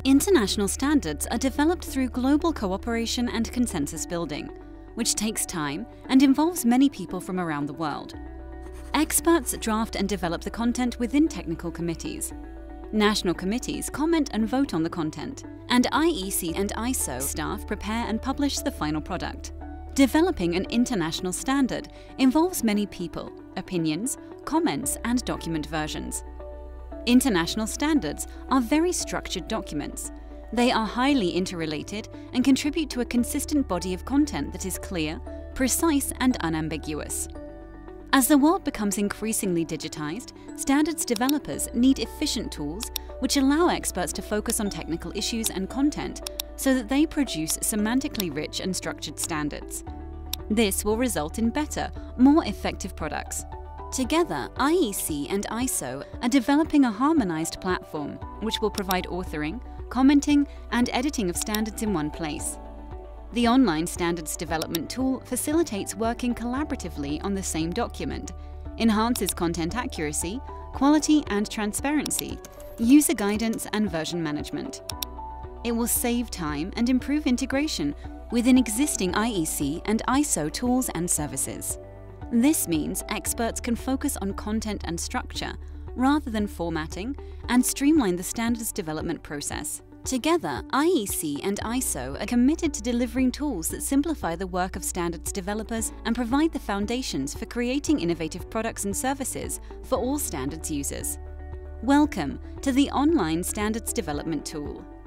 International standards are developed through global cooperation and consensus building, which takes time and involves many people from around the world. Experts draft and develop the content within technical committees. National committees comment and vote on the content, and IEC and ISO staff prepare and publish the final product. Developing an international standard involves many people, opinions, comments, and document versions. International standards are very structured documents. They are highly interrelated and contribute to a consistent body of content that is clear, precise, and unambiguous. As the world becomes increasingly digitized, standards developers need efficient tools which allow experts to focus on technical issues and content so that they produce semantically rich and structured standards. This will result in better, more effective products. Together, IEC and ISO are developing a harmonized platform which will provide authoring, commenting, and editing of standards in one place. The online standards development tool facilitates working collaboratively on the same document, enhances content accuracy, quality and transparency, user guidance and version management. It will save time and improve integration within existing IEC and ISO tools and services. This means experts can focus on content and structure rather than formatting and streamline the standards development process. Together, IEC and ISO are committed to delivering tools that simplify the work of standards developers and provide the foundations for creating innovative products and services for all standards users. Welcome to the Online Standards Development Tool.